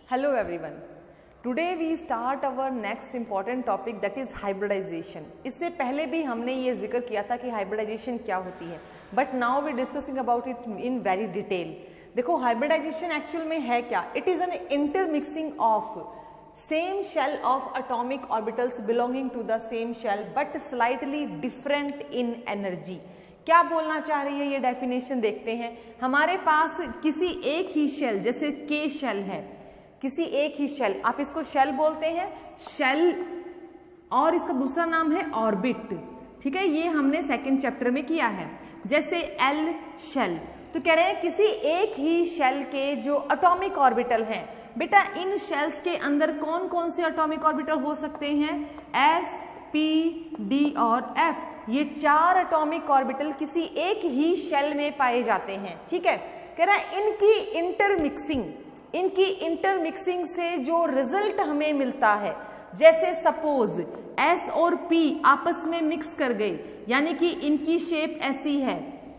Hello everyone. Today we start our next important topic that is hybridization. इससे पहले भी हमने ये जिक्र किया था कि hybridization क्या होती है, but now we discussing about it in very detail. देखो hybridization actual में है क्या? It is an intermixing of same shell of atomic orbitals belonging to the same shell but slightly different in energy. क्या बोलना चाह रही है ये डेफिनेशन देखते हैं. हमारे पास किसी एक ही शेल, जैसे K शेल है, किसी एक ही शेल, आप इसको शेल बोलते हैं, शेल, और इसका दूसरा नाम है ऑर्बिट. ठीक है, ये हमने सेकंड चैप्टर में किया है. जैसे एल शेल, तो कह रहे हैं किसी एक ही शेल के जो एटॉमिक ऑर्बिटल हैं. बेटा इन शेल्स के अंदर कौन कौन से एटॉमिक ऑर्बिटल हो सकते हैं? एस, पी, डी और एफ. ये चार एटॉमिक ऑर्बिटल किसी एक ही शेल में पाए जाते हैं. ठीक है, कह रहा है इनकी इंटरमिक्सिंग से जो रिजल्ट हमें मिलता है, जैसे सपोज S और P आपस में मिक्स कर गए, यानी कि इनकी शेप ऐसी है.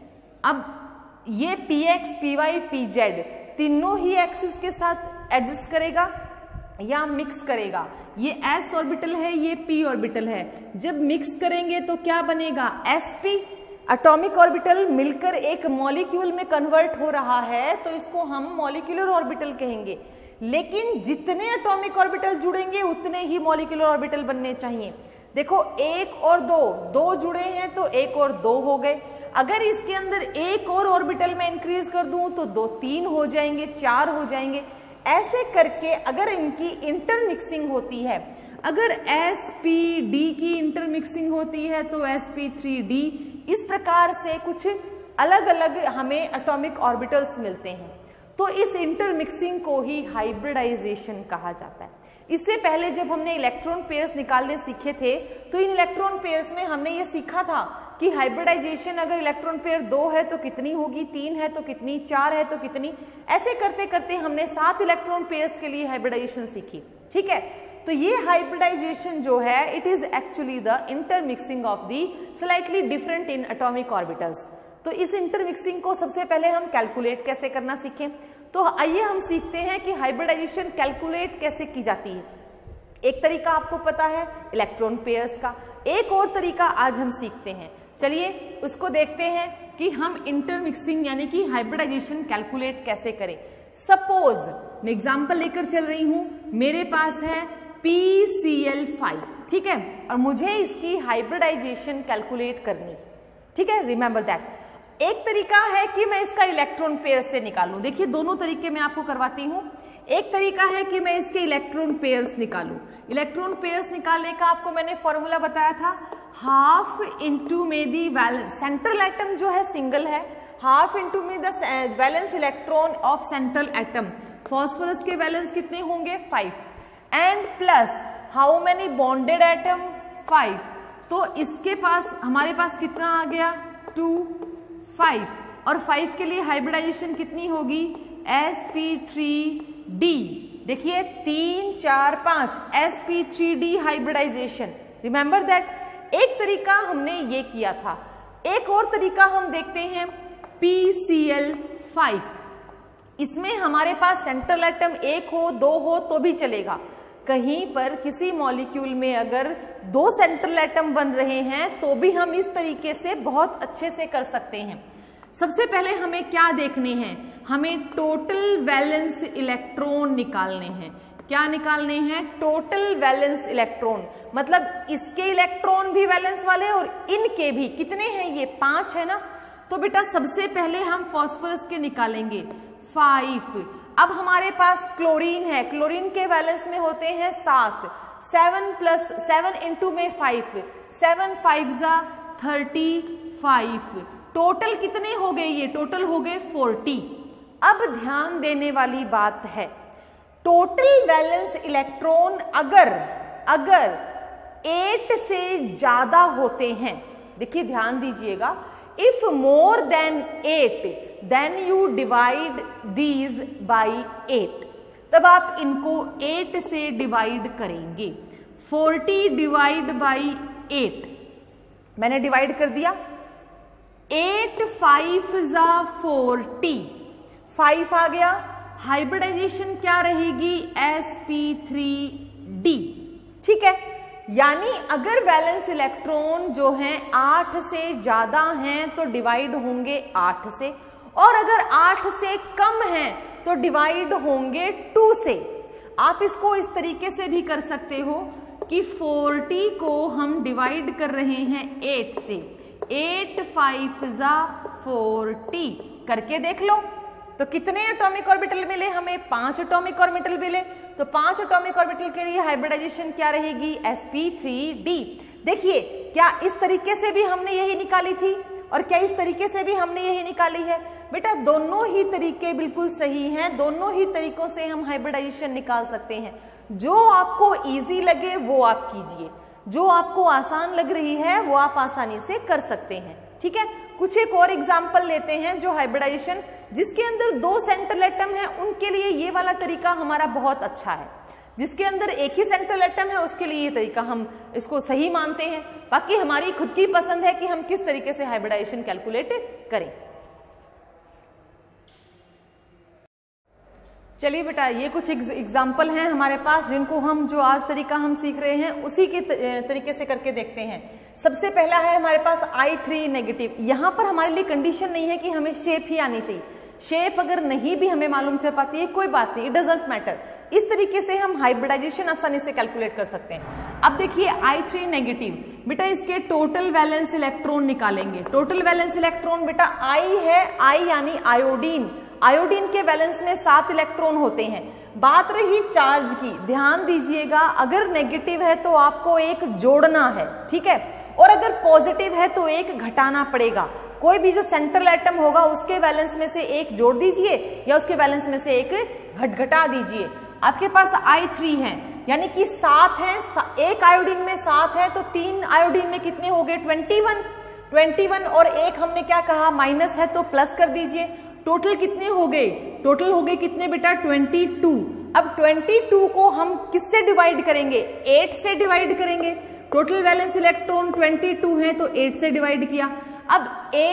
अब ये PX, PY, PZ तीनों ही एक्सिस के साथ एडजस्ट करेगा या मिक्स करेगा. ये S ऑर्बिटल है, ये P ऑर्बिटल है. जब मिक्स करेंगे तो क्या बनेगा? sp. एटॉमिक ऑर्बिटल मिलकर एक मॉलिक्यूल में कन्वर्ट हो रहा है, तो इसको हम मॉलिक्यूलर ऑर्बिटल कहेंगे. लेकिन जितने एटॉमिक ऑर्बिटल जुड़ेंगे उतने ही मॉलिक्यूलर ऑर्बिटल बनने चाहिए. देखो एक और दो जुड़े हैं तो एक और दो हो गए. अगर इसके अंदर एक और ऑर्बिटल में इंक्रीज कर दूं तो दो तीन हो जाएंगे, चार हो जाएंगे. ऐसे करके अगर इनकी इंटरमिक्सिंग होती है, अगर sp_d की इंटरमिक्सिंग होती है तो sp3d, इस प्रकार से कुछ अलग अलग हमें एटॉमिक ऑर्बिटल्स मिलते हैं. तो इस इंटरमिक्सिंग को ही हाइब्रिडाइजेशन कहा जाता है. इससे पहले जब हमने इलेक्ट्रॉन पेयर्स निकालने सीखे थे, तो इन इलेक्ट्रॉन पेयर्स में हमने ये सीखा था कि हाइब्रिडाइजेशन अगर इलेक्ट्रॉन पेयर 2 है तो कितनी होगी, 3 है तो कितनी, 4 है तो कितनी. ऐसे करते करते हमने 7 इलेक्ट्रॉन पेयर्स के लिए हाइब्रिडाइजेशन सीखी. ठीक है, तो ये हाइब्रिडाइजेशन जो है, it is actually the intermixing of the slightly different in atomic orbitals. तो इस इंटरमिक्सिंग को सबसे पहले हम कैलकुलेट कैसे करना सीखें. तो आइए हम सीखते हैं कि हाइब्रिडाइजेशन कैलकुलेट कैसे की जाती है. एक तरीका आपको पता है इलेक्ट्रॉन पेयर्स का, एक और तरीका आज हम सीखते हैं. चलिए उसको देखते हैं कि हम इंटरमिक्सिंग यानी कि हाइब्रिडाइजेशन कैलकुलेट कैसे करें. सपोज मैं एग्जांपल लेकर चल रही हूं, मेरे पास है PCl5. ठीक है, और मुझे इसकी हाइब्रिडाइजेशन कैलकुलेट करनी. ठीक है, रिमेंबर दैट. एक तरीका है कि मैं इसका इलेक्ट्रॉन पेयर से निकालूं. देखिए दोनों तरीके मैं आपको करवाती हूं. एक तरीका है कि मैं इसके इलेक्ट्रॉन पेयर्स निकालूं. इलेक्ट्रॉन पेयर्स निकालने का आपको मैंने फॉर्मूला बताया था, हाफ इंटू में दी वैलेंस. सेंट्रल एटम जो है सिंगल है, हाफ इंटू में the valence electron of central atom. Phosphorus के वैलेंस कितने होंगे? 5. And plus how many bonded atom? 5. तो इसके पास हमारे पास कितना आ गया? 2, 5. और 5 के लिए हाइब्रिडाइजेशन कितनी होगी? sp3d. देखिए 3, 4, 5 sp3d हाइब्रिडाइजेशन. Remember that. एक तरीका हमने ये किया था. एक और तरीका हम देखते हैं PCl5. इसमें हमारे पास सेंट्रल एटम 1 हो 2 हो तो भी चलेगा. कहीं पर किसी मॉलिक्यूल में अगर 2 सेंट्रल एटम बन रहे हैं तो भी हम इस तरीके से बहुत अच्छे से कर सकते हैं. सबसे पहले हमें क्या देखने हैं? हमें टोटल वैलेंस इलेक्ट्रॉन निकालने हैं. क्या निकालने हैं? Total valence electron. मतलब इसके इलेक्ट्रॉन भी वैलेंस वाले और इनके भी. कितने हैं ये? 5 है ना. तो बेटा सबसे पहले हम फास्फोरस के निकालेंगे 5. अब हमारे पास क्लोरीन है, क्लोरीन के वैलेंस में होते हैं 7. 7 इंटू में 5, 7 5 जा 35. टोटल कितने हो गए? ये टोटल हो गए 40. अब ध्यान देने वाली बात है, टोटल वैलेंस इलेक्ट्रॉन अगर 8 से ज्यादा होते हैं, देखिए ध्यान दीजिएगा, if more then 8 then you divide these by 8. तब आप इनको 8 से डिवाइड करेंगे. 40 डिवाइड बाई 8, मैंने डिवाइड कर दिया. 8 5 जा 40, 5 आ गया. हाइब्रिडाइजेशन क्या रहेगी, sp3d। ठीक है, यानी अगर वैलेंस इलेक्ट्रॉन जो हैं 8 से ज्यादा हैं तो डिवाइड होंगे 8 से, और अगर 8 से कम हैं तो डिवाइड होंगे 2 से। आप इसको इस तरीके से भी कर सकते हो कि 40 को हम डिवाइड कर रहे हैं 8 से, 8 5 जा 40 करके देख लो। तो कितने एटॉमिक ऑर्बिटल मिले हमें, 5 एटॉमिक ऑर्बिटल मिले। तो 5 एटॉमिक ऑर्बिटल के लिए हाइब्रिडाइजेशन क्या रहेगी, sp3d। देखिए क्या इस तरीके से भी हमने यही निकाली थी और क्या इस तरीके से भी हमने यही निकाली है। बेटा दोनों ही तरीके बिल्कुल सही हैं, दोनों ही तरीकों से हम हाइब्रिडाइजेशन निकाल सकते हैं। जो आपको इजी लगे वो आप कीजिए, जो आपको आसान लग रही है वो आप आसानी से कर सकते हैं। ठीक है, कुछ एक और एग्जाम्पल लेते हैं जो हाइब्रिडाइजेशन जिसके अंदर 2 सेंट्रल एटम है उनके लिए ये वाला तरीका हमारा बहुत अच्छा है। जिसके अंदर एक ही सेंट्रल एटम है उसके लिए ये तरीका हम इसको सही मानते हैं। बाकी हमारी खुद की पसंद है कि हम किस तरीके से हाइब्रिडाइजेशन कैलकुलेट करें। चलिए बेटा ये कुछ एग्जाम्पल हैं हमारे पास जिनको हम जो आज तरीका हम सीख रहे हैं उसी के तरीके से करके देखते हैं। सबसे पहला है हमारे पास I3 नेगेटिव। यहां पर हमारे लिए कंडीशन नहीं है कि हमें शेप ही आनी चाहिए, शेप अगर नहीं भी हमें मालूम चल पाती है कोई बात नहीं, इट डजंट मैटर। इस तरीके से हम हाइब्रिडाइजेशन आसानी से कैलकुलेट कर सकते हैं। अब देखिए I3 नेगेटिव, बेटा इसके टोटल वैलेंस इलेक्ट्रॉन निकालेंगे। टोटल वैलेंस इलेक्ट्रॉन बेटा I है, I यानी आयोडीन। आयोडीन के वैलेंस में 7 इलेक्ट्रॉन होते हैं। बात रही चार्ज की, ध्यान दीजिएगा अगर नेगेटिव है तो आपको एक जोड़ना है, ठीक है, और अगर पॉजिटिव है तो एक घटाना पड़ेगा। कोई भी जो सेंट्रल एटम होगा उसके वैलेंस में से एक जोड़ दीजिए या उसके वैलेंस में से एक घटा दीजिए। आपके पास I3 है यानी कि 7 है, एक आयोडीन में 7 है तो 3 आयोडीन में कितने हो गए 21 और एक हमने क्या कहा माइनस है तो प्लस कर दीजिए। टोटल कितने हो गए, टोटल हो गए कितने बेटा 22। अब 22 को हम किससे डिवाइड करेंगे, 8 से डिवाइड करेंगे। टोटल वैलेंस इलेक्ट्रॉन 22 है तो 8 से डिवाइड किया। अब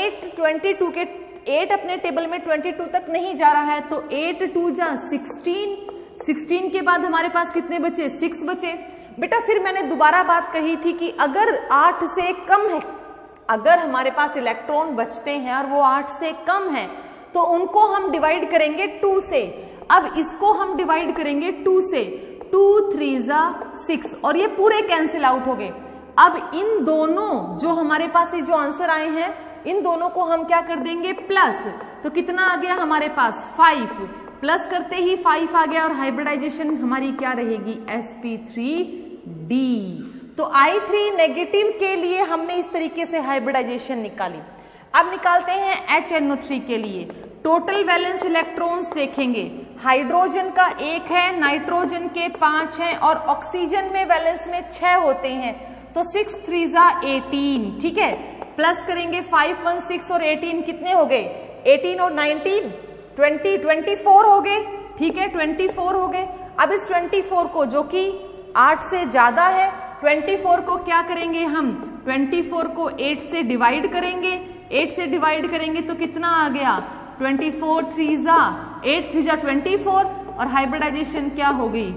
8 अपने टेबल में 22 तक नहीं जा रहा है तो 8 2 जा 16 के बाद हमारे पास कितने बचे 6 बचे। बेटा फिर मैंने दोबारा बात कही थी कि अगर 8 से कम है, अगर हमारे पास इलेक्ट्रॉन बचते हैं और वो 8 से कम है तो उनको हम डिवाइड करेंगे 2 से। अब इसको हम डिवाइड करेंगे 2 से, 2 3 जा 6 और ये पूरे कैंसिल आउट हो गए। अब इन दोनों जो हमारे पास ये जो आंसर आए हैं इन दोनों को हम क्या कर देंगे प्लस। तो कितना आ गया हमारे पास 5, प्लस करते ही 5 आ गया और हाइब्रिडाइजेशन हमारी क्या रहेगी sp3d। तो I3 नेगेटिव के लिए हमने इस तरीके से हाइब्रिडाइजेशन निकाली। अब निकालते हैं HNO3 के लिए। टोटल वैलेंस इलेक्ट्रॉन्स देखेंगे, हाइड्रोजन का 1 है, नाइट्रोजन के 5 हैं और ऑक्सीजन में वैलेंस में 6 होते हैं तो 6 3 जा 18, ठीक है। प्लस करेंगे 5 1 6 और 18 कितने हो गए 18 और 19 20 24 हो गए, ठीक है 24 हो गए। अब इस 24 को जो कि 8 से ज्यादा है 24 को क्या करेंगे हम 24 को 8 से डिवाइड करेंगे, 8 से डिवाइड करेंगे तो कितना आ गया 24 3 जा 8 3 जा 24 और हाइब्रिडाइजेशन क्या हो गई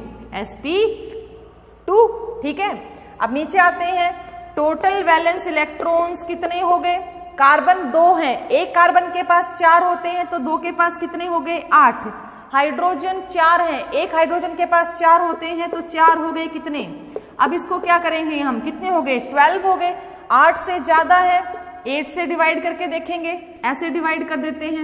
sp2, ठीक है। अब नीचे आते हैं, टोटल वैलेंस इलेक्ट्रॉन्स कितने हो गए, कार्बन 2 हैं, एक कार्बन के पास 4 होते हैं तो 2 के पास कितने हो गए 8। हाइड्रोजन 4 हैं, एक हाइड्रोजन के पास 4 होते हैं तो 4 हो गए कितने। अब इसको क्या करेंगे हम, कितने हो गए 12 हो गए। 8 से ज्यादा है 8 से डिवाइड करके देखेंगे, ऐसे डिवाइड कर देते हैं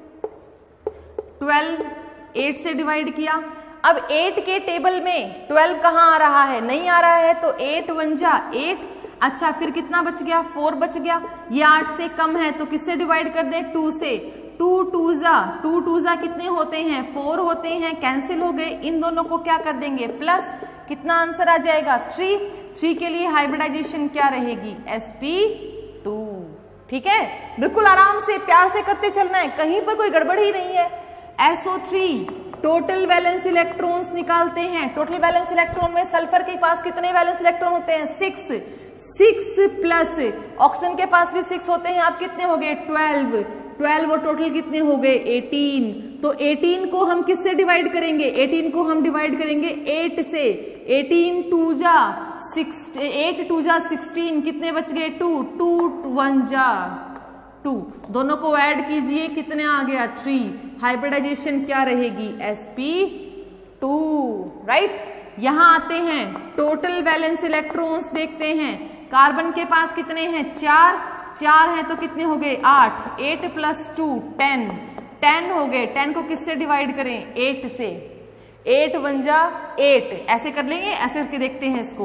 12, 8 से डिवाइड किया। अब 8 के टेबल में 12 कहाँ आ रहा है, नहीं आ रहा है तो 8 1 जा 8। अच्छा फिर कितना बच गया 4 बच गया। ये 8 से कम है तो किससे डिवाइड कर दें 2 से, 2 2 जा कितने होते हैं 4 होते हैं, कैंसिल हो गए। इन दोनों को क्या कर देंगे प्लस, कितना आंसर आ जाएगा 3 के लिए हाइब्रिडाइजेशन क्या रहेगी sp2, ठीक है। बिल्कुल आराम से प्यार से करते चलना है, कहीं पर कोई गड़बड़ ही नहीं है। SO3 टोटल वैलेंस इलेक्ट्रॉन्स निकालते हैं। टोटल वैलेंस इलेक्ट्रॉन में सल्फर के पास कितने वैलेंस इलेक्ट्रॉन होते हैं 6 प्लस ऑक्सीजन के पास भी 6 होते हैं। आप कितने हो गए 12 और टोटल कितने हो गए 18 तो 18 को हम किससे डिवाइड करेंगे? 18 को हम डिवाइड करेंगे 8 से। 8 2 जा 16 कितने बच गए? 2 2 1 जा 2, दोनों को ऐड कीजिए कितने आ गया? 3। हाइब्रिडाइजेशन क्या रहेगी? sp2, right. यहां आते हैं टोटल वैलेंस इलेक्ट्रॉन्स देखते हैं। कार्बन के पास कितने हैं? 4 हैं तो कितने हो गए? 8। 8 + 2 10 हो गए। 10 को किससे डिवाइड करें? 8 से। 8 1 जा 8, ऐसे कर लेंगे, ऐसे करके देखते हैं इसको।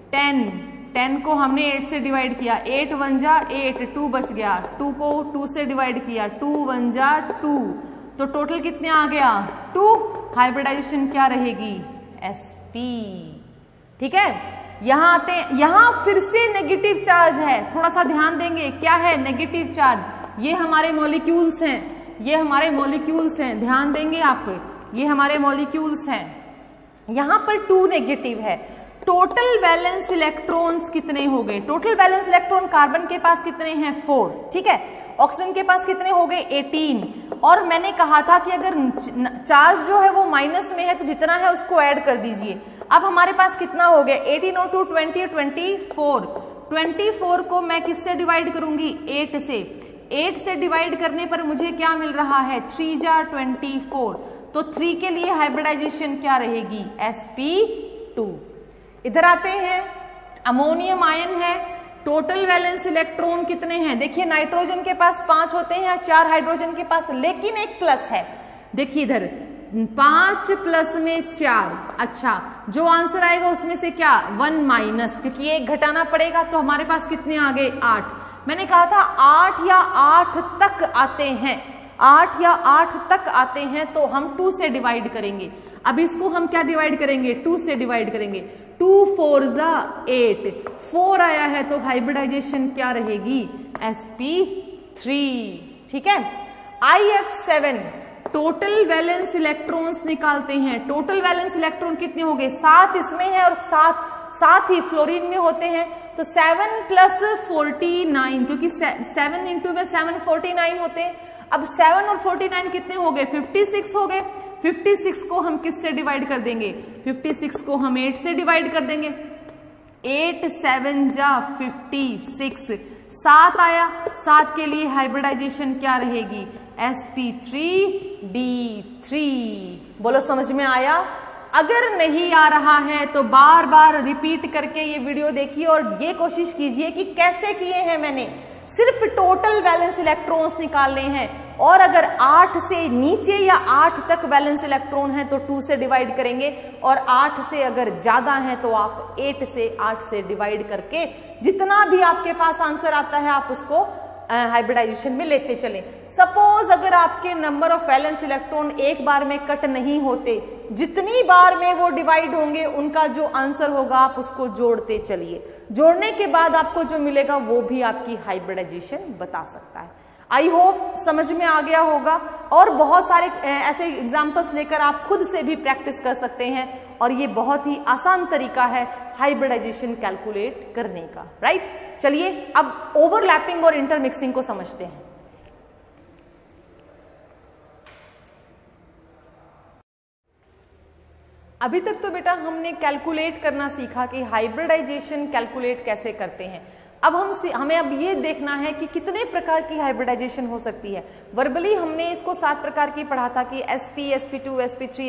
10 को हमने 8 से डिवाइड किया। 8 1 जा 8, 2 बच गया। 2 को 2 से डिवाइड किया। 2 1 जा 2, तो टोटल कितने आ गया? 2। हाइब्रिडाइजेशन क्या रहेगी? sp। ठीक है, यहां आते हैं, यहां फिर से नेगेटिव चार्ज है, थोड़ा सा ध्यान देंगे। क्या है? Negative charge. ये हमारे मॉलिक्यूल्स हैं, ये हमारे मॉलिक्यूल्स हैं, ध्यान देंगे आप। ये हमारे मॉलिक्यूल्स हैं, यहां पर 2 नेगेटिव है। टोटल वैलेंस इलेक्ट्रॉन्स कितने हो गए? टोटल वैलेंस इलेक्ट्रॉन कार्बन के पास कितने हैं? 4। ठीक है, ऑक्सीजन के पास कितने हो गए? 18। और मैंने कहा था कि अगर चार्ज जो है वो माइनस में है तो जितना है उसको ऐड कर दीजिए। अब हमारे पास कितना हो गया? 18 और 2 20, 24। 24 को मैं किससे डिवाइड करूंगी? 8 से। 8 से डिवाइड करने पर मुझे क्या मिल रहा है? 3 जा 24, तो 3 के लिए हाइब्रिडाइजेशन क्या रहेगी? sp2। इधर आते हैं, अमोनियम आयन है। टोटल वैलेंस इलेक्ट्रॉन कितने हैं? देखिए, नाइट्रोजन के पास 5 होते हैं, 4 हाइड्रोजन के पास, लेकिन एक प्लस है। देखिए इधर 5 प्लस में 4। अच्छा, जो आंसर आएगा उसमें से क्या? 1 माइनस, क्योंकि एक घटाना पड़ेगा, तो हमारे पास कितने आ गए? 8। मैंने कहा था 8 या 8 तक आते हैं, 8 या 8 तक आते हैं तो हम 2 से डिवाइड करेंगे। अब इसको हम क्या डिवाइड करेंगे? 2 से डिवाइड करेंगे। 2 4 जा 8, 4 आया है तो हाइब्रिडाइजेशन क्या रहेगी? sp3। ठीक है, IF7 टोटल वैलेंस इलेक्ट्रॉन्स निकालते हैं। टोटल वैलेंस इलेक्ट्रॉन कितने हो गए? 7 इसमें है और 7 ही फ्लोरीन में होते हैं, तो 7 + 49, क्योंकि 7 इंटू में 7 49 होते हैं। अब 7 और 49 कितने हो गए? 56 हो गए। 56 को हम किससे डिवाइड कर देंगे? 56 को हम 8 से डिवाइड कर देंगे। 8 7 जा 56, 7 आया। 7 के लिए हाइब्रिडाइजेशन क्या रहेगी? sp3d3। बोलो, समझ में आया? अगर नहीं आ रहा है तो बार बार रिपीट करके ये वीडियो देखिए और ये कोशिश कीजिए कि कैसे किए हैं मैंने। सिर्फ टोटल वैलेंस इलेक्ट्रॉन्स निकालने हैं, और अगर 8 से नीचे या 8 तक वैलेंस इलेक्ट्रॉन है तो 2 से डिवाइड करेंगे, और 8 से अगर ज्यादा है तो आप 8 से डिवाइड करके जितना भी आपके पास आंसर आता है आप उसको हाइब्रिडाइजेशन में लेते चलें। सपोज अगर आपके नंबर ऑफ वैलेंस इलेक्ट्रॉन एक बार में कट नहीं होते, जितनी बार में वो डिवाइड होंगे उनका जो आंसर होगा आप उसको जोड़ते चलिए। जोड़ने के बाद आपको जो मिलेगा वो भी आपकी हाइब्रिडाइजेशन बता सकता है। आई होप समझ में आ गया होगा, और बहुत सारे ऐसे एग्जाम्पल्स लेकर आप खुद से भी प्रैक्टिस कर सकते हैं, और ये बहुत ही आसान तरीका है हाइब्रिडाइजेशन कैलकुलेट करने का, राइट। चलिए अब ओवरलैपिंग और इंटरमिक्सिंग को समझते हैं। अभी तक तो बेटा हमने कैलकुलेट करना सीखा कि हाइब्रिडाइजेशन कैलकुलेट कैसे करते हैं। अब हमें अब ये देखना है कि कितने प्रकार की हाइब्रिडाइजेशन हो सकती है। वर्बली हमने इसको 7 प्रकार की पढ़ा था कि sp, sp2, sp3,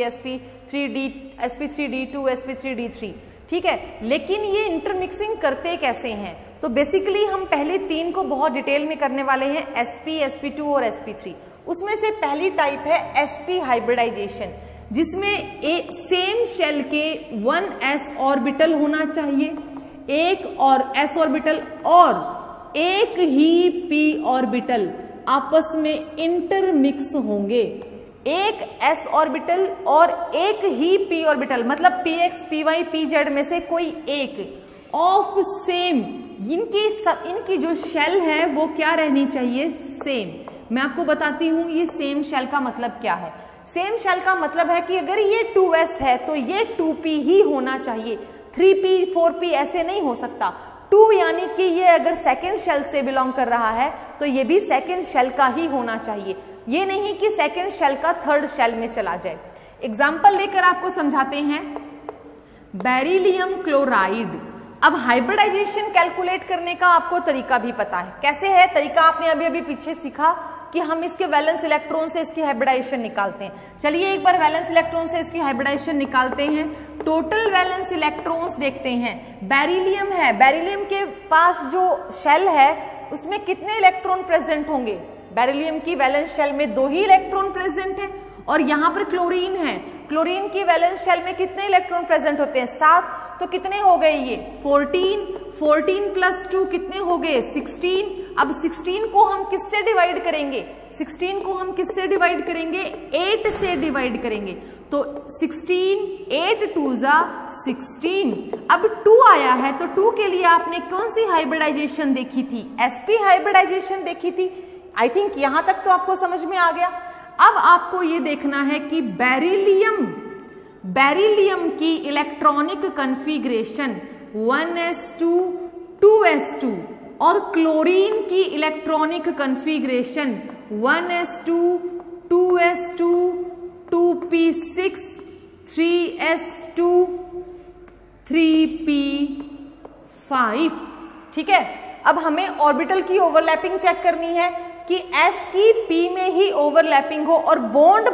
sp3d2, sp3d3, ठीक है। लेकिन ये इंटरमिक्सिंग करते कैसे हैं? तो बेसिकली हम पहले 3 को बहुत डिटेल में करने वाले हैं, sp, sp2 और sp3। उसमें से पहली टाइप है sp हाइब्रिडाइजेशन, जिसमें सेम शेल के 1s ऑर्बिटल होना चाहिए, एक और s ऑर्बिटल और एक ही p ऑर्बिटल आपस में इंटरमिक्स होंगे। एक s ऑर्बिटल और एक ही p ऑर्बिटल, मतलब px, py, pz में से कोई एक ऑफ सेम, इनकी जो शेल है वो क्या रहनी चाहिए? सेम। मैं आपको बताती हूं ये सेम शेल का मतलब क्या है। सेम शेल का मतलब है कि अगर ये 2s है तो ये 2p ही होना चाहिए, 3p 4p ऐसे नहीं हो सकता। 2 यानी कि ये अगर सेकेंड शेल से बिलोंग कर रहा है तो ये भी सेकेंड शेल का ही होना चाहिए। ये नहीं कि सेकेंड शेल का थर्ड शेल में चला जाए। एग्जाम्पल लेकर आपको समझाते हैं। Beryllium chloride. अब हाइब्रिडाइजेशन कैलकुलेट करने का आपको तरीका भी पता है, कैसे है तरीका, आपने अभी अभी पीछे सीखा कि हम इसके वैलेंस इलेक्ट्रॉन से इसकी हाइब्रिडाइजेशन निकालते हैं। चलिए एक बार वैलेंस इलेक्ट्रॉन से इसकी हाइब्रिडाइजेशन निकालते हैं। टोटल वैलेंस इलेक्ट्रॉन्स देखते हैं। बेरिलियम है, बेरिलियम के पास जो शेल है उसमें कितने इलेक्ट्रॉन प्रेजेंट होंगे? बेरिलियम की वैलेंस शेल में 2 ही इलेक्ट्रॉन प्रेजेंट है। और यहाँ पर क्लोरीन है, क्लोरीन की वैलेंस शेल में कितने इलेक्ट्रॉन प्रेजेंट होते हैं? 7। तो कितने हो गए ये? 14 प्लस 2 कितने हो गए? 16। अब 16 को हम किससे डिवाइड करेंगे? 16 को हम किससे डिवाइड करेंगे? 8 से डिवाइड करेंगे। तो 16, 8 2 जा 16। अब 2 आया है तो 2 के लिए आपने कौन सी हाइब्रिडाइजेशन देखी थी? sp हाइब्रिडाइजेशन देखी थी। आई थिंक यहां तक तो आपको समझ में आ गया। अब आपको ये देखना है कि बेरिलियम की इलेक्ट्रॉनिक कॉन्फ़िगरेशन 1s2 2s2 और क्लोरीन की electronic configuration 1s2 2s2 2p6 3s2 3p5। ठीक है, अब हमें ऑर्बिटल की ओवरलैपिंग चेक करनी है कि s की p में ही ओवरलैपिंग हो और बॉन्ड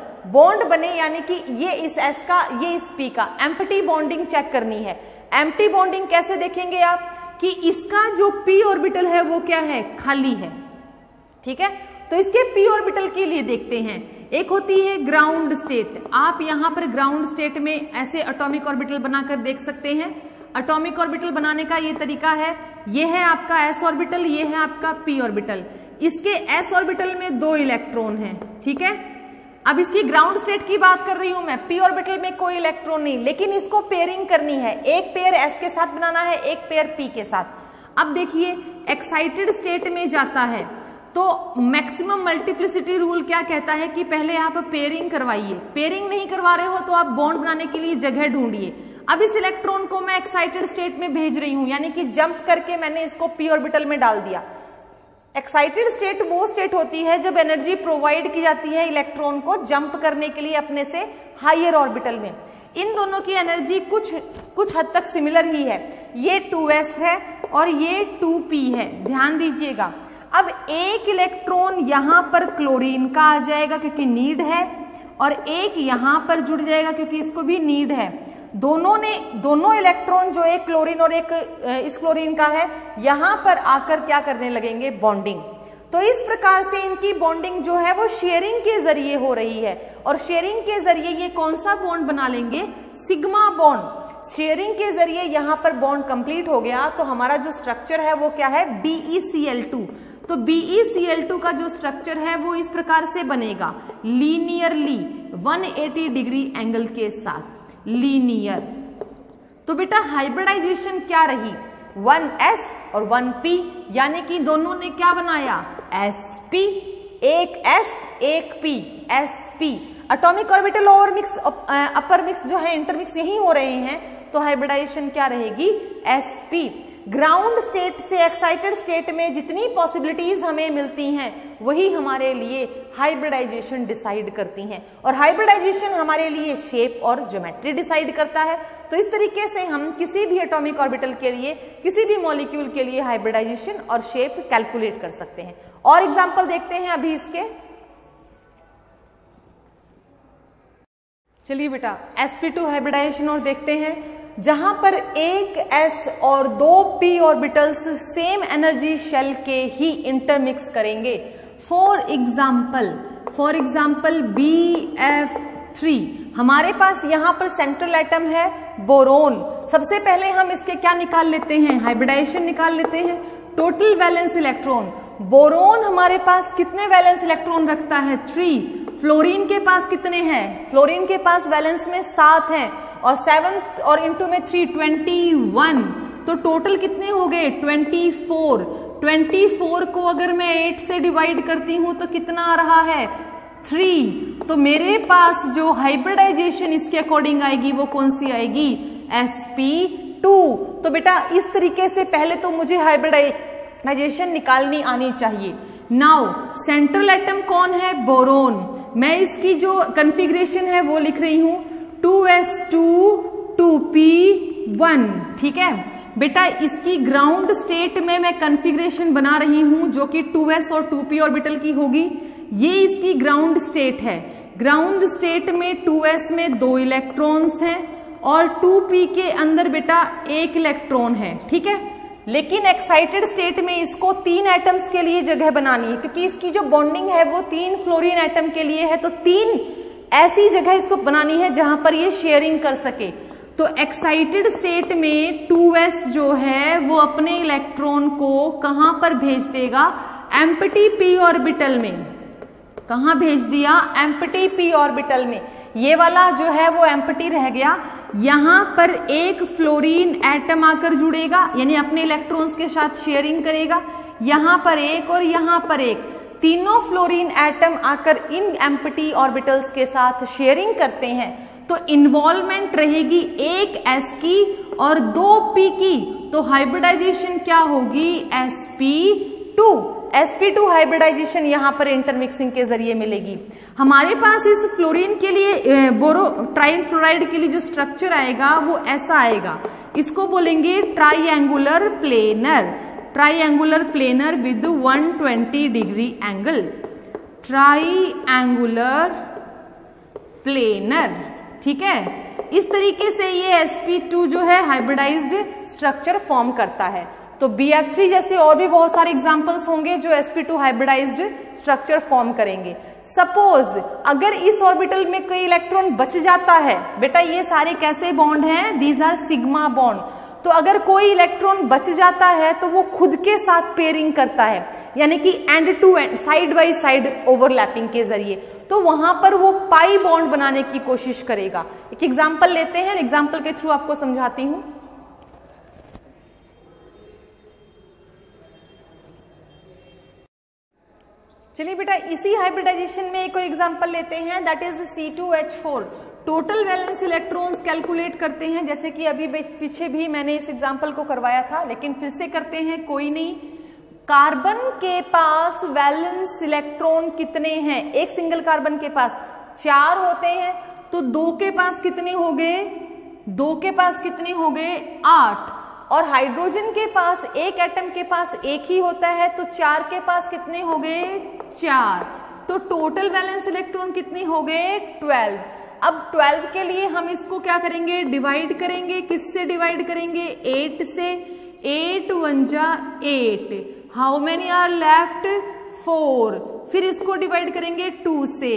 बने यानी कि ये इस s का ये इस p का एम्प्टी बॉन्डिंग चेक करनी है। एम्प्टी बॉन्डिंग कैसे देखेंगे आप कि इसका जो p ऑर्बिटल है वो क्या है? खाली है। ठीक है, तो इसके p ऑर्बिटल के लिए देखते हैं। एक होती है ग्राउंड स्टेट। आप यहां पर ग्राउंड स्टेट में ऐसे एटॉमिक ऑर्बिटल बनाकर देख सकते हैं। एटॉमिक ऑर्बिटल बनाने का ये तरीका है, ये है आपका s ऑर्बिटल, ये है आपका p ऑर्बिटल। इसके s ऑर्बिटल में 2 इलेक्ट्रॉन हैं। ठीक है, अब इसकी ग्राउंड स्टेट की बात कर रही हूं मैं, p ऑर्बिटल में कोई इलेक्ट्रॉन नहीं, लेकिन इसको पेयरिंग करनी है। एक पेयर s के साथ बनाना है, एक पेयर p के साथ। अब देखिए एक्साइटेड स्टेट में जाता है तो मैक्सिमम मल्टीप्लिसिटी रूल क्या कहता है कि पहले आप पेयरिंग करवाइए। पेयरिंग नहीं करवा रहे हो तो आप बॉन्ड बनाने के लिए जगह ढूंढिए। अब इस इलेक्ट्रॉन को मैं एक्साइटेड स्टेट में भेज रही हूं, यानी कि जंप करके मैंने इसको p ऑर्बिटल में डाल दिया। एक्साइटेड स्टेट वो स्टेट होती है जब एनर्जी प्रोवाइड की जाती है इलेक्ट्रॉन को जंप करने के लिए अपने से हायर ऑर्बिटल में। इन दोनों की एनर्जी कुछ हद तक सिमिलर ही है। ये 2s है और ये 2p है, ध्यान दीजिएगा। अब एक इलेक्ट्रॉन यहां पर क्लोरीन का आ जाएगा क्योंकि नीड है, और एक यहां पर जुड़ जाएगा क्योंकि इसको भी नीड है। दोनों इलेक्ट्रॉन जो एक क्लोरीन और एक इस क्लोरीन का है, यहां पर आकर क्या करने लगेंगे? बॉन्डिंग। तो इस प्रकार से इनकी बॉन्डिंग जो है वो शेयरिंग के जरिए हो रही है, और शेयरिंग के जरिए ये कौन सा बॉन्ड बना लेंगे? Sigma bond. शेयरिंग के जरिए यहां पर बॉन्ड कंप्लीट हो गया तो हमारा जो स्ट्रक्चर है वो क्या है? BeCl2। तो BeCl2 का जो स्ट्रक्चर है वो इस प्रकार से बनेगा, लीनियरली 180 डिग्री एंगल के साथ, लीनियर। तो बेटा हाइब्रिडाइजेशन क्या रही? 1s और 1p, यानी कि दोनों ने क्या बनाया? sp। एक s एक p, sp। Atomic orbital over mix upper mix जो है इंटरमिक्स यही हो रहे हैं, तो हाइब्रिडाइजेशन क्या रहेगी? sp। ग्राउंड स्टेट से एक्साइटेड स्टेट में जितनी पॉसिबिलिटीज हमें मिलती हैं वही हमारे लिए हाइब्रिडाइजेशन डिसाइड करती हैं, और हाइब्रिडाइजेशन हमारे लिए शेप और ज्योमेट्री डिसाइड करता है। तो इस तरीके से हम किसी भी एटॉमिक ऑर्बिटल के लिए, किसी भी मॉलिक्यूल के लिए हाइब्रिडाइजेशन और शेप कैलकुलेट कर सकते हैं। और एग्जाम्पल देखते हैं अभी इसके। चलिए बेटा sp2 हाइब्रिडाइजेशन और देखते हैं, जहां पर एक s और 2 p orbitals same energy shell के ही इंटरमिक्स करेंगे। फॉर एग्जाम्पल BF3, हमारे पास यहां पर सेंट्रल एटम है बोरोन। सबसे पहले हम इसके क्या निकाल लेते हैं? हाइब्रिडाइजेशन निकाल लेते हैं। टोटल वैलेंस इलेक्ट्रॉन, बोरोन हमारे पास कितने वैलेंस इलेक्ट्रॉन रखता है? 3। फ्लोरीन के पास कितने हैं? फ्लोरीन के पास वैलेंस में 7 हैं, और 7 और इंटू में 3 21, तो टोटल कितने हो गए? 24। 24 को अगर मैं 8 से डिवाइड करती हूं तो कितना आ रहा है? 3। तो मेरे पास जो हाइब्रिडाइजेशन इसके अकॉर्डिंग आएगी वो कौन सी आएगी? sp2। तो बेटा इस तरीके से पहले तो मुझे हाइब्रिडाइजेशन निकालनी आनी चाहिए। नाउ सेंट्रल एटम कौन है? बोरोन। मैं इसकी जो कॉन्फ़िगरेशन है वो लिख रही हूं 2s2 2p1। ठीक है बेटा, इसकी ग्राउंड स्टेट में मैं कॉन्फ़िगरेशन बना रही हूं जो कि 2s और 2p ऑर्बिटल की होगी। ये इसकी ग्राउंड स्टेट है। ग्राउंड स्टेट में 2s में 2 इलेक्ट्रॉन्स हैं और 2p के अंदर बेटा 1 इलेक्ट्रॉन है। ठीक है, लेकिन एक्साइटेड स्टेट में इसको 3 एटम्स के लिए जगह बनानी है, क्योंकि इसकी जो बॉन्डिंग है वो 3 फ्लोरीन एटम के लिए है, तो 3 ऐसी जगह इसको बनानी है जहां पर ये शेयरिंग कर सके। तो एक्साइटेड स्टेट में 2s जो है वो अपने इलेक्ट्रॉन को कहां पर भेज देगा? एम्प्टी p ऑर्बिटल में। कहां भेज दिया? एम्प्टी p ऑर्बिटल में। ये वाला जो है वो एम्प्टी रह गया। यहां पर एक फ्लोरीन एटम आकर जुड़ेगा, यानी अपने इलेक्ट्रॉन्स के साथ शेयरिंग करेगा। यहां पर एक और यहां पर एक, तीनों फ्लोरीन एटम आकर इन एम्प्टी ऑर्बिटल्स के साथ शेयरिंग करते हैं। तो इन्वॉल्वमेंट रहेगी एक s की और 2 p की, तो हाइब्रिडाइजेशन क्या होगी? sp2। sp2 हाइब्रिडाइजेशन यहां पर इंटरमिक्सिंग के जरिए मिलेगी। हमारे पास इस फ्लोरीन के लिए बोरो ट्राई फ्लोराइड के लिए जो स्ट्रक्चर आएगा वो ऐसा आएगा। इसको बोलेंगे triangular planar. Triangular planar with 120 degree angle. Triangular planar. ठीक है, इस तरीके से ये sp2 जो है हाइब्रिडाइज्ड स्ट्रक्चर फॉर्म करता है। तो BF3 जैसे और भी बहुत सारे एग्जांपल्स होंगे जो sp2 हाइब्रिडाइज्ड स्ट्रक्चर फॉर्म करेंगे। सपोज अगर इस ऑर्बिटल में कोई इलेक्ट्रॉन बच जाता है, बेटा ये सारे कैसे बॉन्ड हैं? These are sigma bond. तो अगर कोई इलेक्ट्रॉन बच जाता है तो वो खुद के साथ पेयरिंग करता है, यानी कि end to end, side by side overlapping के जरिए। तो वहां पर वो पाई बॉन्ड बनाने की कोशिश करेगा। एक एग्जांपल लेते हैं, एग्जांपल के थ्रू आपको समझाती हूं। चलिए बेटा, इसी हाइब्रिडाइजेशन में एक और एग्जांपल लेते हैं, that is C2H4। Total valence electrons calculate करते हैं, जैसे कि अभी पीछे भी मैंने इस एग्जांपल को करवाया था, लेकिन फिर से करते हैं, कोई नहीं। कार्बन के पास वैलेंस इलेक्ट्रॉन कितने हैं? एक सिंगल कार्बन के पास 4 होते हैं, तो 2 के पास कितने हो गए? 2 के पास कितने हो गए? 8। और हाइड्रोजन के पास एक एटम के पास एक ही होता है, तो 4 के पास कितने हो गए? 4। तो टोटल वैलेंस इलेक्ट्रॉन कितने हो गए? 12। अब 12 के लिए हम इसको क्या करेंगे? डिवाइड करेंगे। किससे डिवाइड करेंगे? 8 से। 8 1 जा 8। How many are left? 4। फिर इसको डिवाइड करेंगे 2 से।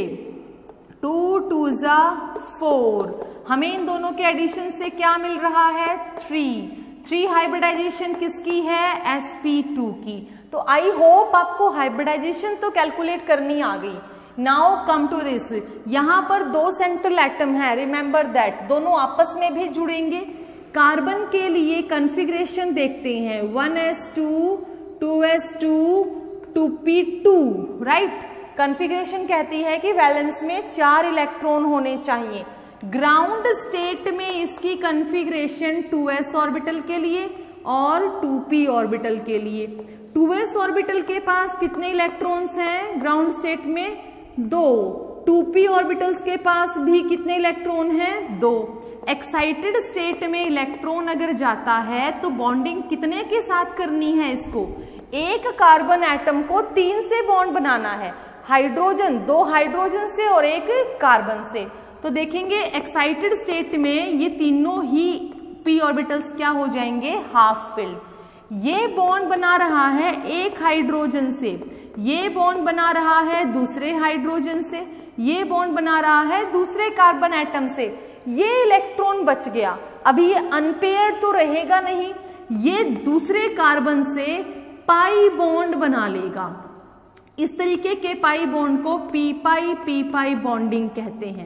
2 2 जा 4। हमें इन दोनों के एडिशन से क्या मिल रहा है? 3 हाइब्रिडाइजेशन किसकी है? sp2 की। तो आई होप आपको हाइब्रिडाइजेशन तो कैलकुलेट करनी आ गई। नाउ कम टू दिस, यहां पर 2 सेंट्रल एटम है, रिमेंबर दैट, दोनों आपस में भी जुड़ेंगे। कार्बन के लिए कॉन्फ़िगरेशन देखते हैं, 1s2 2s2 2p2, right. Configuration कहती है कि वैलेंस में 4 इलेक्ट्रॉन होने चाहिए। ग्राउंड स्टेट में इसकी कॉन्फ़िगरेशन 2s ऑर्बिटल के लिए और 2p ऑर्बिटल के लिए। 2s ऑर्बिटल के पास कितने इलेक्ट्रॉन्स हैं ग्राउंड स्टेट में? 2। 2p ऑर्बिटल्स के पास भी कितने इलेक्ट्रॉन हैं? 2। एक्साइटेड स्टेट में इलेक्ट्रॉन अगर जाता है तो बॉन्डिंग कितने के साथ करनी है इसको? एक कार्बन एटम को 3 से बॉन्ड बनाना है। हाइड्रोजन, 2 हाइड्रोजन से और 1 कार्बन से। तो देखेंगे एक्साइटेड स्टेट में ये तीनों ही p ऑर्बिटल्स क्या हो जाएंगे? Half filled. ये बॉन्ड बना रहा है एक हाइड्रोजन से, ये बॉन्ड बना रहा है दूसरे हाइड्रोजन से, ये बॉन्ड बना रहा है दूसरे कार्बन एटम से। ये इलेक्ट्रॉन बच गया। अभी ये अनपेयर्ड तो रहेगा नहीं, ये दूसरे कार्बन से पाई बॉन्ड बना लेगा। इस तरीके के पाई बॉन्ड को p पाई बॉन्डिंग कहते हैं।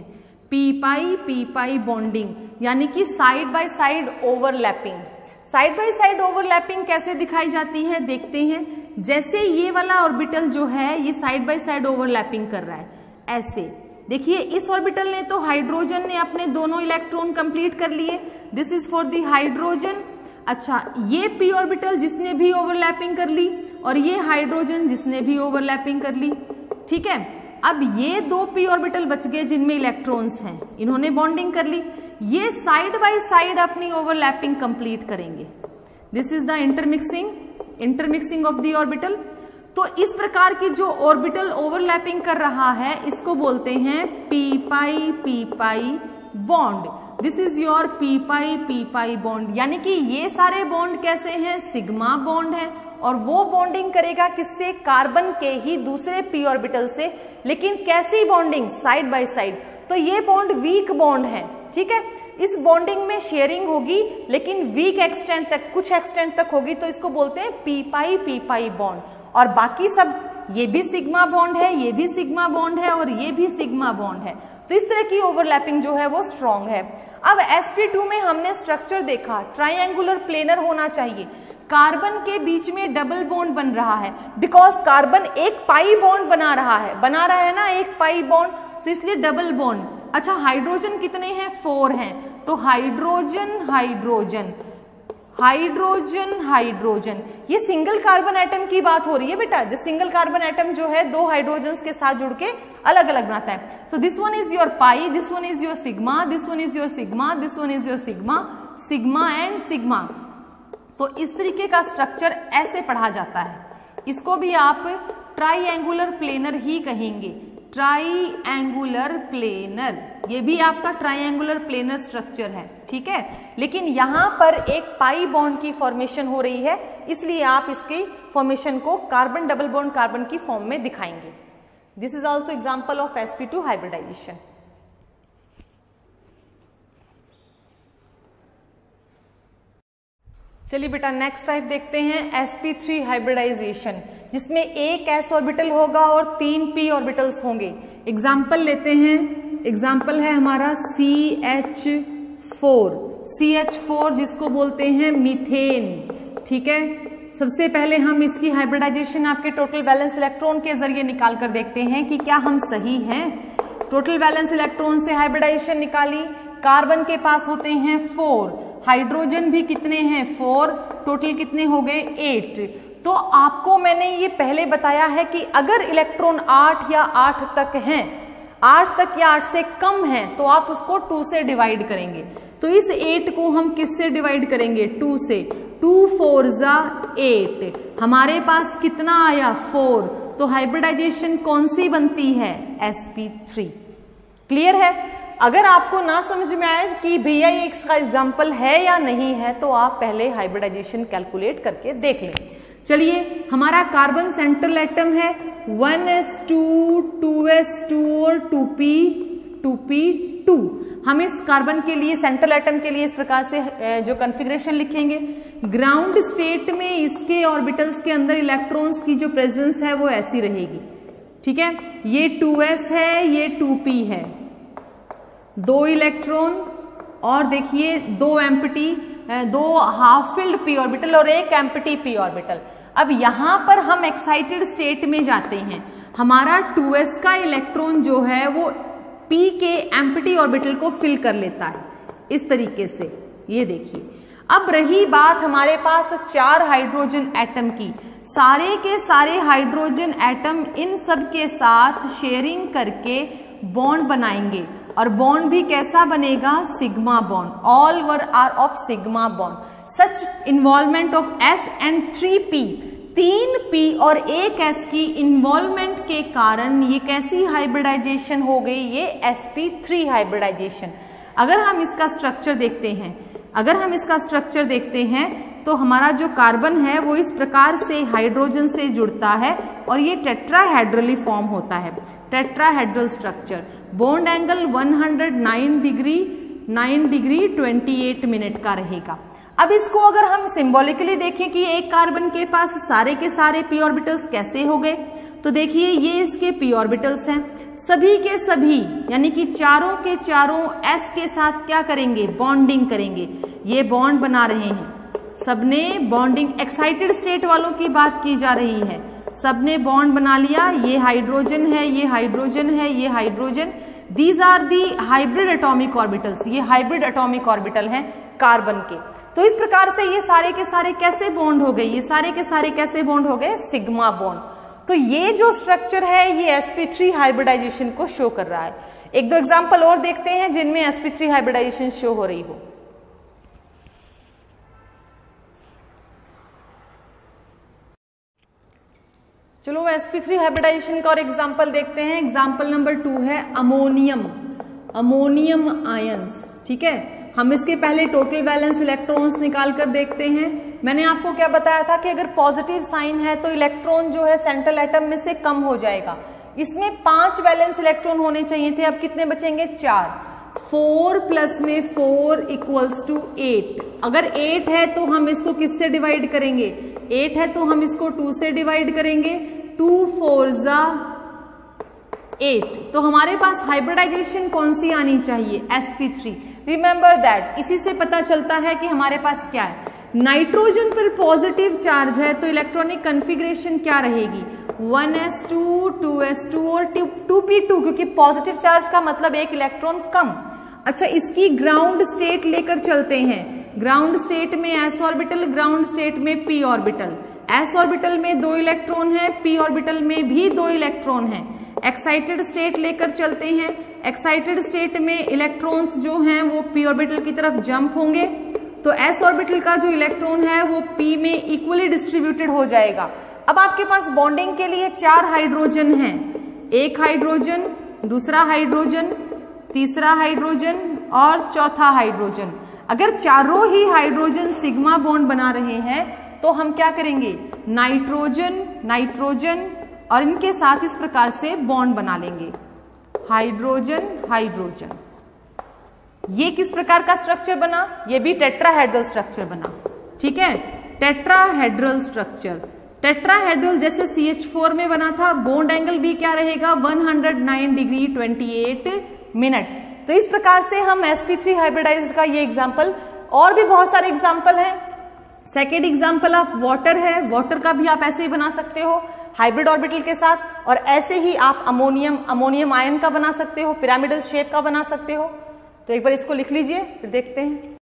p पाई बॉन्डिंग, यानी कि side by side overlapping. Side by side overlapping कैसे दिखाई जाती है देखते हैं। जैसे ये वाला ऑर्बिटल जो है ये साइड बाय साइड ओवरलैपिंग कर रहा है, ऐसे देखिए। इस ऑर्बिटल ने तो हाइड्रोजन ने अपने दोनों इलेक्ट्रॉन कंप्लीट कर लिए, this is for the hydrogen. अच्छा, ये p ऑर्बिटल जिसने भी ओवरलैपिंग कर ली, और ये हाइड्रोजन जिसने भी ओवरलैपिंग कर ली। ठीक है, अब ये 2 p ऑर्बिटल बच गए जिनमें इलेक्ट्रॉन्स हैं, इन्होंने बॉन्डिंग कर ली, ये साइड बाय साइड अपनी ओवरलैपिंग कंप्लीट करेंगे। This is the intermixing of the orbital. तो इस प्रकार की जो ऑर्बिटल ओवरलैपिंग कर रहा है इसको बोलते हैं p pi bond. This is your p pi bond, यानी कि ये सारे बॉन्ड कैसे हैं, सिग्मा बॉन्ड है, और वो बॉन्डिंग करेगा किससे, कार्बन के ही दूसरे p ऑर्बिटल से। लेकिन कैसी बॉन्डिंग, साइड बाय साइड। तो ये बॉन्ड वीक बॉन्ड है। ठीक है, इस बॉन्डिंग में शेयरिंग होगी लेकिन वीक एक्सटेंट तक, कुछ एक्सटेंट तक होगी, तो इसको बोलते हैं p पाई बॉन्ड। और बाकी सब, ये भी सिग्मा बॉन्ड है, ये भी सिग्मा बॉन्ड है और ये भी सिग्मा बॉन्ड है। तो इस तरह की ओवरलैपिंग जो है वो स्ट्रॉन्ग है। अब sp2 में हमने स्ट्रक्चर देखा, ट्राइंगुलर प्लेनर होना चाहिए। कार्बन के बीच में डबल बॉन्ड बन रहा है, बिकॉज कार्बन एक पाई बॉन्ड बना रहा है ना, एक पाई बॉन्ड, तो इसलिए डबल बॉन्ड। अच्छा, हाइड्रोजन कितने हैं, 4 हैं, तो हाइड्रोजन, ये सिंगल कार्बन एटम की बात हो रही है बेटा। जो सिंगल कार्बन एटम जो है 2 हाइड्रोजन्स के साथ जुड़ के अलग अलग बनाता है। तो this one is your pi, this one is your sigma, this one is your sigma, this one is your sigma and sigma. तो इस तरीके का स्ट्रक्चर ऐसे पढ़ा जाता है। इसको भी आप ट्राइएंगुलर प्लेनर ही कहेंगे, ट्राइएंगुलर प्लेनर, ये भी आपका ट्राइएंगुलर प्लेनर स्ट्रक्चर है। ठीक है, लेकिन यहां पर एक पाई बॉन्ड की फॉर्मेशन हो रही है, इसलिए आप इसकी फॉर्मेशन को कार्बन डबल बॉन्ड कार्बन की फॉर्म में दिखाएंगे। This is also example of sp2 hybridisation. चलिए बेटा, नेक्स्ट टाइप देखते हैं sp3 हाइब्रिडाइजेशन, जिसमें एक s ऑर्बिटल होगा और 3 p ऑर्बिटल्स होंगे। एग्जाम्पल लेते हैं, एग्जाम्पल है हमारा CH4 जिसको बोलते हैं मीथेन। ठीक है, सबसे पहले हम इसकी हाइब्रिडाइजेशन आपके टोटल बैलेंस इलेक्ट्रॉन के जरिए निकाल कर देखते हैं कि क्या हम सही हैं। टोटल बैलेंस इलेक्ट्रॉन से हाइब्रिडाइजेशन निकाली, कार्बन के पास होते हैं 4, हाइड्रोजन भी कितने हैं 4, टोटल कितने हो गए 8। तो आपको मैंने ये पहले बताया है कि अगर इलेक्ट्रॉन 8 या 8 तक हैं, 8 तक या 8 से कम है, तो आप उसको 2 से डिवाइड करेंगे। तो इस 8 को हम किससे डिवाइड करेंगे, 2 से। 2 4 जा 8, हमारे पास कितना आया 4, तो हाइब्रिडाइजेशन कौन सी बनती है, sp3। क्लियर है। अगर आपको ना समझ में आए कि भैया ये इसका एग्जाम्पल है या नहीं है, तो आप पहले हाइब्रिडाइजेशन कैलकुलेट करके देख लें। चलिए, हमारा कार्बन सेंट्रल एटम है 1s2 2s2 और 2p2। हम इस कार्बन के लिए, सेंट्रल एटम के लिए इस प्रकार से जो कॉन्फ़िगरेशन लिखेंगे, ग्राउंड स्टेट में इसके ऑर्बिटल्स के अंदर इलेक्ट्रॉन्स की जो प्रेजेंस है वो ऐसी रहेगी। ठीक है, ये 2s है, ये 2p है, 2 इलेक्ट्रॉन, और देखिए 2 empty, 2 half filled p orbital और 1 एम्प्टी p ऑर्बिटल। अब यहां पर हम एक्साइटेड स्टेट में जाते हैं, हमारा 2s का इलेक्ट्रॉन जो है वो p के एम्प्टी ऑर्बिटल को फिल कर लेता है इस तरीके से। ये देखिए, अब रही बात हमारे पास 4 हाइड्रोजन एटम की, सारे के सारे हाइड्रोजन एटम इन सब के साथ शेयरिंग करके बॉन्ड बनाएंगे, और बॉन्ड भी कैसा बनेगा, sigma bond. All were are of sigma bond. Such involvement of s and 3p, 3p और 1s की इन्वॉल्वमेंट के कारण ये कैसी हाइब्रिडाइजेशन हो गई, ये sp3 हाइब्रिडाइजेशन। अगर हम इसका स्ट्रक्चर देखते हैं, तो हमारा जो कार्बन है वो इस प्रकार से हाइड्रोजन से जुड़ता है और ये टेट्राहेड्रली फॉर्म होता है, tetrahedral structure. Bond angle 109 degree 28 minute का रहेगा। अब इसको अगर हम सिंबॉलिकली देखें कि एक कार्बन के पास सारे के सारे p ऑर्बिटल्स कैसे हो गए, तो देखिए ये इसके p ऑर्बिटल्स हैं, सभी के सभी यानी कि चारों के चारों s के साथ क्या करेंगे, बॉन्डिंग करेंगे। ये बॉन्ड बना रहे हैं, सबने बॉन्डिंग, एक्साइटेड स्टेट वालों की बात की जा रही है, सबने बॉन्ड बना लिया। ये हाइड्रोजन है, ये हाइड्रोजन है, ये hydrogen. These are the hybrid atomic orbitals, ये हाइब्रिड एटॉमिक ऑर्बिटल हैं कार्बन के। तो इस प्रकार से ये सारे के सारे कैसे बॉन्ड हो गए, ये सारे के सारे कैसे बॉन्ड हो गए, सिग्मा बॉन्ड। तो ये जो स्ट्रक्चर है ये sp3 हाइब्रिडाइजेशन को शो कर रहा है। एक दो एग्जांपल और देखते हैं जिनमें sp3 हाइब्रिडाइजेशन शो हो रही हो। चलो sp3 हाइब्रिडाइजेशन का और एग्जांपल देखते हैं। एग्जांपल नंबर 2 है अमोनियम आयंस। ठीक है, हम इसके पहले टोटल वैलेंस इलेक्ट्रॉन्स निकाल कर देखते हैं। मैंने आपको क्या बताया था कि अगर पॉजिटिव साइन है तो इलेक्ट्रॉन जो है सेंट्रल एटम में से कम हो जाएगा। इसमें 5 वैलेंस इलेक्ट्रॉन होने चाहिए थे, अब कितने बचेंगे, 4। 4 प्लस में 4 इक्वल्स टू 8। अगर 8 है तो हम इसको किससे डिवाइड करेंगे, 8 है तो हम इसको 2 से डिवाइड करेंगे। 2 4 जा 8। तो हमारे पास हाइब्रिडाइजेशन कौन सी आनी चाहिए, sp3। रिमेंबर दैट, इसी से पता चलता है कि हमारे पास क्या है। नाइट्रोजन पर पॉजिटिव चार्ज है तो इलेक्ट्रॉनिक कन्फिग्रेशन क्या रहेगी, 1s2 2s2 और 2p2, क्योंकि पॉजिटिव चार्ज का मतलब एक इलेक्ट्रॉन कम। अच्छा, इसकी ग्राउंड स्टेट लेकर चलते हैं। ग्राउंड स्टेट में s ऑर्बिटल, ग्राउंड स्टेट में p ऑर्बिटल। s ऑर्बिटल में 2 इलेक्ट्रॉन है, p ऑर्बिटल में भी 2 इलेक्ट्रॉन है। एक्साइटेड स्टेट लेकर चलते हैं। एक्साइटेड स्टेट में इलेक्ट्रॉन्स जो हैं वो p ऑर्बिटल की तरफ जंप होंगे, तो s ऑर्बिटल का जो इलेक्ट्रॉन है वो p में इक्वली डिस्ट्रीब्यूटेड हो जाएगा। अब आपके पास बॉन्डिंग के लिए 4 हाइड्रोजन हैं, एक हाइड्रोजन, दूसरा हाइड्रोजन, तीसरा हाइड्रोजन और चौथा हाइड्रोजन। अगर चारों ही हाइड्रोजन सिग्मा बॉन्ड बना रहे हैं तो हम क्या करेंगे, नाइट्रोजन नाइट्रोजन और इनके साथ इस प्रकार से बॉन्ड बना लेंगे, हाइड्रोजन हाइड्रोजन। ये किस प्रकार का स्ट्रक्चर बना, ये भी टेट्राहेड्रल स्ट्रक्चर बना। ठीक है, टेट्राहेड्रल स्ट्रक्चर। टेट्राहेड्रल जैसे CH4 में बना था, बॉन्ड एंगल भी क्या रहेगा, 109 डिग्री 28 मिनट। तो इस प्रकार से हम sp3 हाइब्रिडाइज्ड का ये एग्जाम्पल, और भी बहुत सारे एग्जाम्पल हैं। सेकेंड एग्जाम्पल आप वाटर है, वाटर का भी आप ऐसे ही बना सकते हो हाइब्रिड ऑर्बिटल के साथ, और ऐसे ही आप अमोनियम आयन का बना सकते हो, पिरामिडल शेप का बना सकते हो। तो एक बार इसको लिख लीजिए, फिर देखते हैं।